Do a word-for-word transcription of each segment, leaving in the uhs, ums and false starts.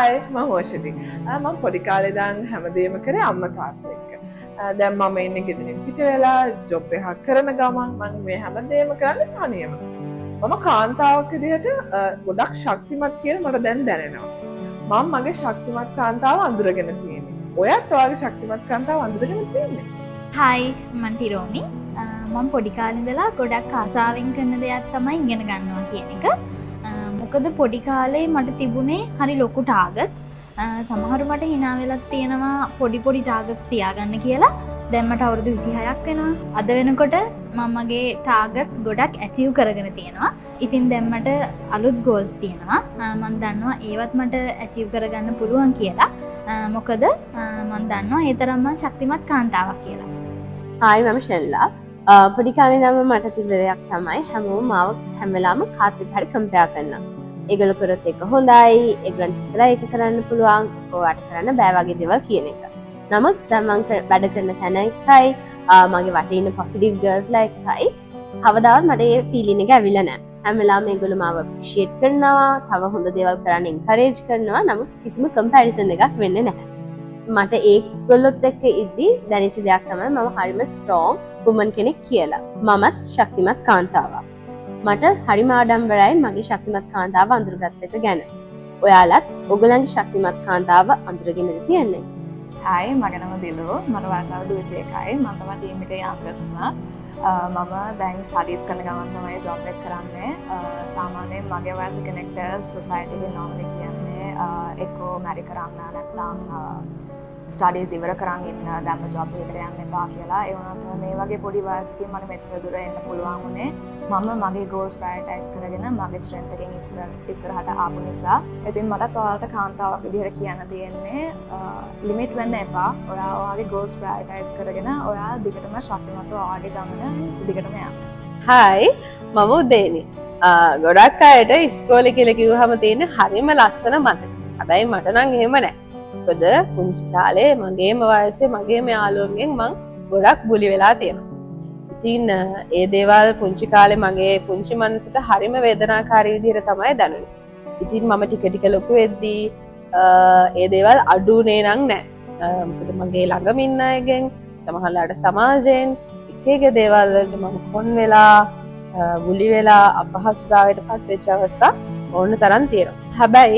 Hi, මම හෝෂිති. මම පොඩි කාලේ ඉඳන් හැමදේම කරේ අම්මා තාත්තා එක්ක. දැන් මම ඉන්නේ ගෙදරින් පිට වෙලා ජොබ් එකක් කරන ගමන් මම මේ හැමදේම කරන්නේ තනියම. මම කාන්තාවක් විදිහට ගොඩක් ශක්තිමත් කියලා මට දැන් දැනෙනවා. මම මගේ ශක්තිමත් කාන්තාව අඳුරගෙන තියෙන්නේ. ඔයත් ඔයාගේ ශක්තිමත් කාන්තාව අඳුරගෙන තියෙන්නේ. Hi, මම ටිරෝමි. මම පොඩි කාලේ ඉඳලා ගොඩක් ආසාවෙන් කරන දෙයක් තමයි ඉගෙන ගන්නවා කියන එක. මොකද පොඩි කාලේ මට තිබුණේ හරි ලොකු ටාගට්ස්. සමහරු මට hina වෙලක් තියෙනවා පොඩි පොඩි ටාගට්ස් තියාගන්න කියලා. දැන් මට අවුරුදු විසිහයක් වෙනවා. අද වෙනකොට මම මගේ ටාගට්ස් ගොඩක් ඇචීව් කරගෙන තියෙනවා. ඉතින් දැන් මට අලුත් ගෝල්ස් තියෙනවා. මම දන්නවා ඒවත් මට ඇචීව් කරගන්න පුළුවන් කියලා. මොකද මම දන්නවා ඒ තරම් මම ශක්තිමත් කාන්තාවක් කියලා. Hi, මම ෂෙල්ලා. පොඩි කාලේ ඉඳන්ම මට තිබ්බ දෙයක් තමයි හැමෝම මාව හැම වෙලාවම කාත් එක්ක හරි කම්පෙයාර් කරනවා. ඒගොල්ලෝ කරොත් එක හොඳයි, ඒගොල්ලන්ට විතරයි ඒක කරන්න පුළුවන්, ඔයාට කරන්න බෑ වගේ දේවල් කියන එක. නමුත් දැන් මම වැඩ කරන තැන එකයි, මගේ වටේ ඉන්න පොසිටිව් ගර්ල්ස්ලා එකයි කවදාවත් මට ඒ ෆීලින් එක ඇවිල්ලා නැහැ. හැම වෙලාවෙම ඒගොල්ලෝ මාව අප්‍රීෂিয়েට් කරනවා, තව හොඳ දේවල් කරන්න එන්කරේජ් කරනවා. නමුත් කිසිම කම්පැරිසන් එකක් වෙන්නේ නැහැ. මට ඒගොල්ලොත් එක්ක ඉද්දි දැනෙච්ච දෙයක් තමයි මම හරිම ස්ට්‍රෝං වුමන් කෙනෙක් කියලා. මමත් ශක්තිමත් කාන්තාවක්. මට හරිම ආඩම්බරයි මගේ ශක්තිමත් කාන්තාව අඳුරගත්ත එක ගැන. ඔයාලත් ඔයගොල්ලන්ගේ ශක්තිමත් කාන්තාව අඳුරගෙනද තියන්නේ? Hi, මගේ නම දිලෝ. මට වයස අවුරුදු විසි එකයි. මම තමයි ටීම් එකේ යංගස්ට් මම. මම දැන් ස්ටඩීස් කරන ගමන් තමයි ජොබ් එක කරන්නේ. සාමාන්‍යයෙන් මගේ වයස කෙනෙක්ට සොසයිටි එකේ නෝමලි කියන්නේ එක්කෝ මැරි කරන්න නැත්නම් ස්ටඩීස් ඉවර කරන් ඉන්න දැම්ම ජොබ් එකට යන්න එපා කියලා. ඒ වුණාට මේ වගේ පොඩි වයසකින් මට මෙච්චර දුර එන්න පුළුවන් වුණේ මම මගේ ගෝල්ස් ප්‍රයොරිටයිස් කරගෙන මගේ ස්ට්‍රෙන්ත් එකෙන් ඉස්සර ඉස්සරහට ආපු නිසා. ඉතින් මටත් ඔයාලට කාන්තාවක් විදිහට කියන්න තියෙන්නේ ලිමිට් වෙන්න එපා. ඔයා ඔයාගේ ගෝල්ස් ප්‍රයොරිටයිස් කරගෙන ඔයා දිගටම ශක්තිමත්ව ඔයාගේ ගමන දිගටම යන්න. Hi, මම උදේනි. ගොඩක් අයට ඉස්කෝලේ කියලා කිව්වහම තියෙන හරිම ලස්සන මතක. හැබැයි මට නම් එහෙම නැහැ. මොකද පුංචි කාලේ මගේම වයසේ මගේම යාළුවන්ගෙන් මං ගොඩක් බුලි වෙලා තියෙනවා. ඉතින් ඒ දේවල් පුංචි කාලේ මගේ පුංචි මනසට හරිම වේදනාකාරී විදිහට තමයි දැනුනේ. ඉතින් මම ටික ටික ලොකු වෙද්දී ඒ දේවල් අඩුනේ නම් නැහැ. මොකද මගේ ළඟම ඉන්න අයගෙන් සමහරවිට සමාජයෙන් එක එක දේවල් වලට මම කොන් වෙලා බුලි වෙලා අපහසුතාවයට පත් වෙච්ච අවස්ථා ඕන තරම් තියෙනවා. හැබැයි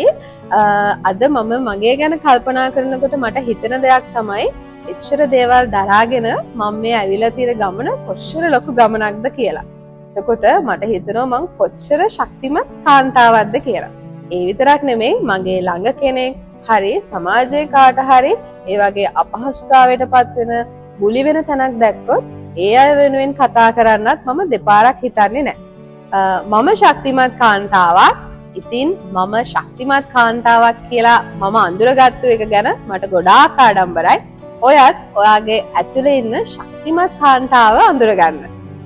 අද මම මගේ ගැන කල්පනා කරනකොට මට හිතෙන දෙයක් තමයි එච්චර දේවල් දරාගෙන මම මේ ඇවිල්ලා තියෙන ගමන කොච්චර ලොකු ගමනක්ද කියලා. එතකොට මට හිතෙනවා මං කොච්චර ශක්තිමත් කාන්තාවක්ද කියලා. ඒ විතරක් නෙමෙයි මගේ ළඟ කෙනෙක් හරි සමාජයේ කාට හරි ඒ වගේ අපහසුතාවයටපත් වෙන බුලි වෙන තැනක් දැක්කොත් ඒ අය වෙනුවෙන් කතා කරන්නත් මම දෙපාරක් හිතන්නේ නැහැ. මම ශක්තිමත් කාන්තාවක්. ඉතින් මම ශක්තිමත් කාන්තාවක් කියලා මම අඳුරගත්තු එක ගැන මට ගොඩාක් ආඩම්බරයි. ඔයත් ඔයාගේ ඇතුලේ ඉන්න ශක්තිමත් කාන්තාව අඳුරගන්න.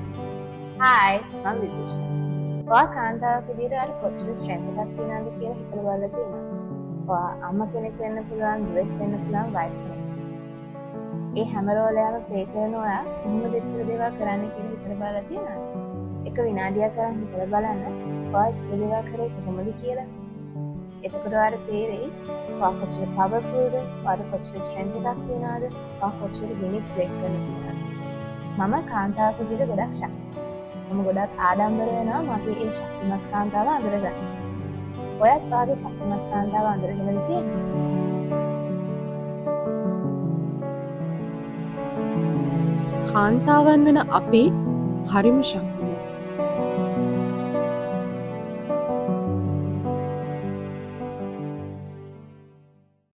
Hi, මම විදුෂා. ඔයා කාන්තාවක් විදිහට ඔයාලට කොච්චර ස්ට්‍රෙන්ත් එකක් තියෙනවද කියලා හිතලා බලලා තියෙනවද? ඔයා අම්මා කෙනෙක් වෙන්න පුළුවන්, දුවෙක් වෙන්න පුළුවන්, වයිෆ් කෙනෙක්. ඒ හැම රෝලයක්ම ප්ලේ කරන ඔයා කොහොමද එච්චර දේවල් කරන්න කියලා හිතලා බලලා තියෙනවද? එක විනාඩියක් කරන් හිතලා බලන්න ඔයා එච්චර දේවල් කරේ කොහොමද කියලා. එතකොට ඔයාලට තේරෙයි ඔයා කොච්චර පවර්ෆුල්ද, ඔයාට කොච්චර ස්ට්‍රෙන්ත් එකක් තියෙනවද, ඔයා කොච්චර ලිමිට්ස් බ්‍රේක් කරන්න තියෙනවද. මම කාන්තාවක් විදිහට ගොඩක් ශක්තිමත්. මම ගොඩක් ආඩම්බර වෙනවා මගේ ඒ ශක්තිමත් කාන්තාව අඳුරගන්න. ඔයත් වාගේ ශක්තිමත් කාන්තාව අඳුරගෙනද තියෙන්නේ? කාන්තාවන් වෙන අපි හරිම ශක්තිමත්.